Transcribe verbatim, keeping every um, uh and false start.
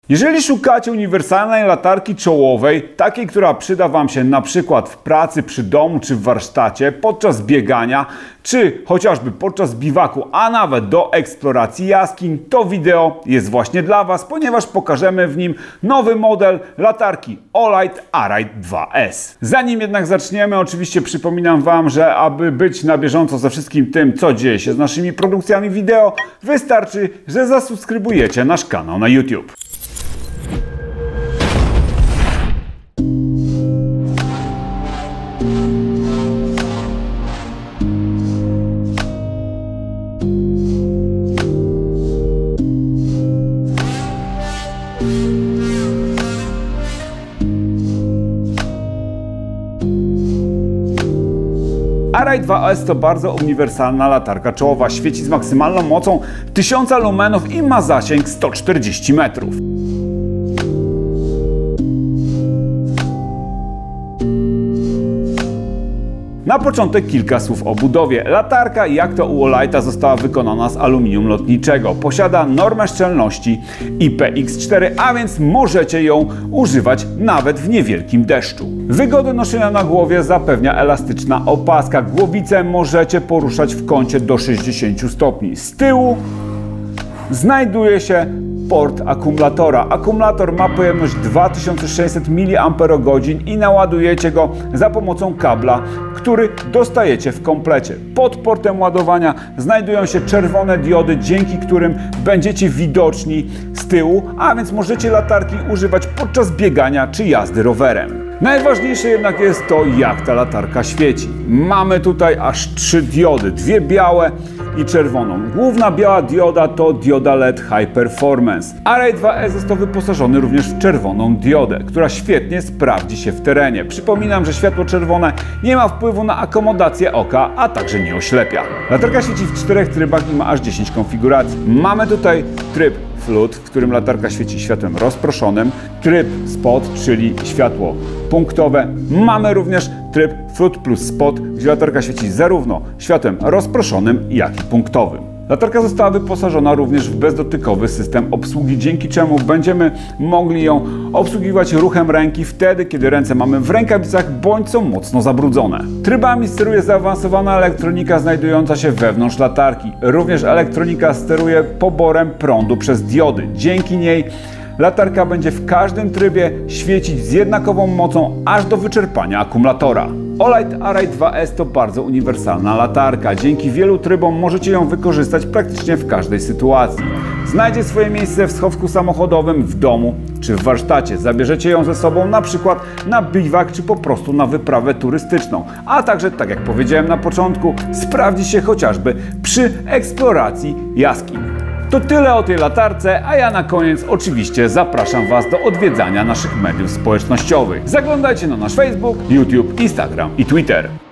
Jeżeli szukacie uniwersalnej latarki czołowej, takiej, która przyda Wam się na przykład w pracy, przy domu czy w warsztacie, podczas biegania, czy chociażby podczas biwaku, a nawet do eksploracji jaskiń, to wideo jest właśnie dla Was, ponieważ pokażemy w nim nowy model latarki Olight Arite dwa S. Zanim jednak zaczniemy, oczywiście przypominam Wam, że aby być na bieżąco ze wszystkim tym, co dzieje się z naszymi produkcjami wideo, wystarczy, że zasubskrybujecie nasz kanał na YouTube. Arite dwa S to bardzo uniwersalna latarka czołowa. Świeci z maksymalną mocą tysiąc lumenów i ma zasięg sto czterdzieści metrów. Na początek kilka słów o budowie. Latarka, jak to u Olighta, została wykonana z aluminium lotniczego. Posiada normę szczelności I P X cztery, a więc możecie ją używać nawet w niewielkim deszczu. Wygodę noszenia na głowie zapewnia elastyczna opaska. Głowicę możecie poruszać w kącie do sześćdziesięciu stopni. Z tyłu znajduje się port akumulatora. Akumulator ma pojemność dwa tysiące sześćset miliamperogodzin i naładujecie go za pomocą kabla, który dostajecie w komplecie. Pod portem ładowania znajdują się czerwone diody, dzięki którym będziecie widoczni z tyłu, a więc możecie latarki używać podczas biegania czy jazdy rowerem. Najważniejsze jednak jest to, jak ta latarka świeci. Mamy tutaj aż trzy diody, dwie białe i czerwoną. Główna biała dioda to dioda L E D High Performance. Arite dwa S został wyposażony również w czerwoną diodę, która świetnie sprawdzi się w terenie. Przypominam, że światło czerwone nie ma wpływu na akomodację oka, a także nie oślepia. Latarka świeci w czterech trybach i ma aż dziesięć konfiguracji. Mamy tutaj tryb Flood, w którym latarka świeci światłem rozproszonym, tryb Spot, czyli światło punktowe. Mamy również tryb Flood plus Spot, gdzie latarka świeci zarówno światłem rozproszonym, jak i punktowym. Latarka została wyposażona również w bezdotykowy system obsługi, dzięki czemu będziemy mogli ją obsługiwać ruchem ręki wtedy, kiedy ręce mamy w rękawicach bądź są mocno zabrudzone. Trybami steruje zaawansowana elektronika znajdująca się wewnątrz latarki. Również elektronika steruje poborem prądu przez diody. Dzięki niej latarka będzie w każdym trybie świecić z jednakową mocą aż do wyczerpania akumulatora. Olight Arite dwa S to bardzo uniwersalna latarka. Dzięki wielu trybom możecie ją wykorzystać praktycznie w każdej sytuacji. Znajdzie swoje miejsce w schowku samochodowym, w domu czy w warsztacie. Zabierzecie ją ze sobą na przykład na biwak czy po prostu na wyprawę turystyczną. A także, tak jak powiedziałem na początku, sprawdzi się chociażby przy eksploracji jaskiń. To tyle o tej latarce, a ja na koniec oczywiście zapraszam Was do odwiedzania naszych mediów społecznościowych. Zaglądajcie na nasz Facebook, YouTube, Instagram i Twitter.